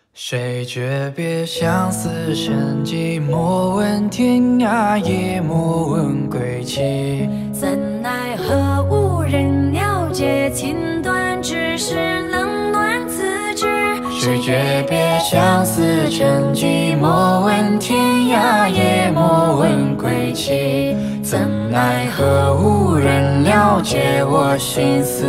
谁诀别相思成疾，莫问天涯，也莫问归期。 怎奈何无人了解，情断只是冷暖自知。 谁诀别相思成疾，莫问天涯，也莫问归期。怎奈何无人了解我心思。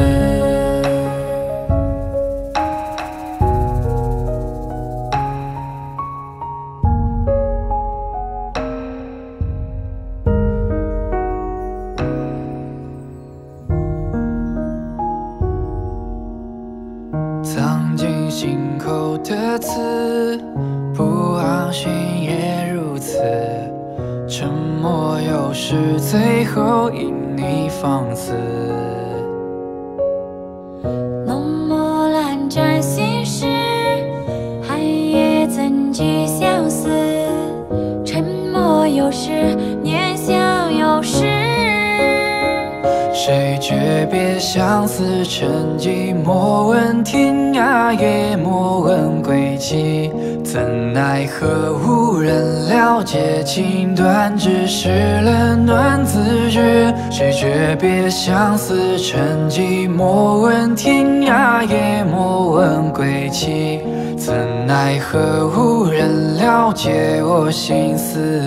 藏进心口的刺，不昂心也如此。沉默有时，最后因你放肆。 浓墨阑珊心事，寒夜怎寄相思？沉默有时，念想有时。 谁诀别相思成疾，莫问天涯，也莫问归期。怎奈何无人了解，情断只是冷暖自知。谁诀别相思成疾，莫问天涯，也莫问归期。怎奈何无人了解我心思。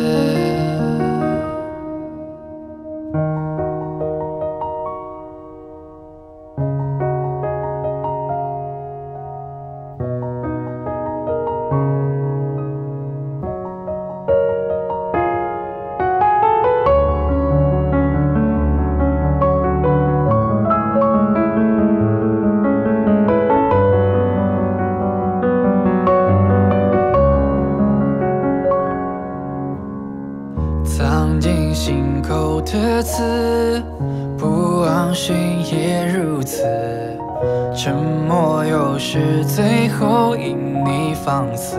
藏进心口的刺，不昂心也如此。沉默有时，最后因你放肆。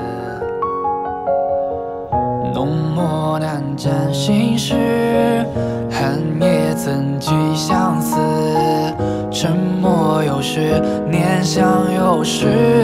浓墨难沾心事，寒夜怎寄相思？沉默有时，念想有时。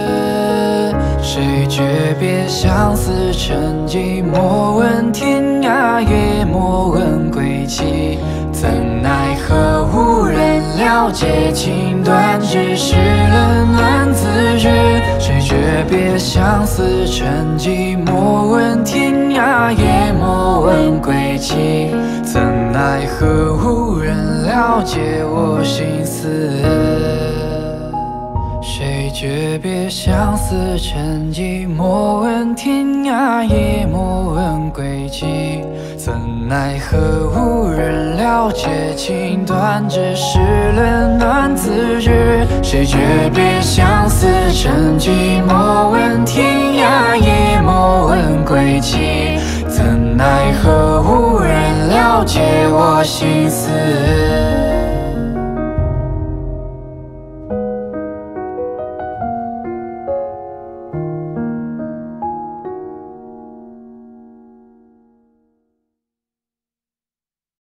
谁诀别相思成疾，莫问天涯，也莫问归期。怎奈何无人了解，情断只是冷暖自知。谁诀别相思成疾，莫问天涯，也莫问归期。怎奈何无人了解我心思？谁诀别相思成疾，莫问天涯，也莫问归期。怎奈何无人了解，情断只是冷暖自知。谁诀别相思成疾，莫问天涯，也莫问归期。怎奈何无人了解我心思？